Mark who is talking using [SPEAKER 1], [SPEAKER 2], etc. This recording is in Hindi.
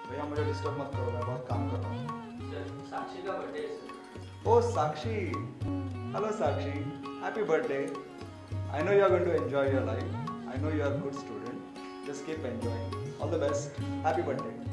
[SPEAKER 1] भैया मुझे डिस्टर्ब मत करो, मैं बहुत काम कर रहा हूँ।
[SPEAKER 2] सर, साक्षी का बर्थडे है sir.
[SPEAKER 1] Oh, Sakshi. Hello, Sakshi. Happy birthday. I know you are going to enjoy your life. I know you are a good student. Just keep enjoying. All the best. Happy birthday.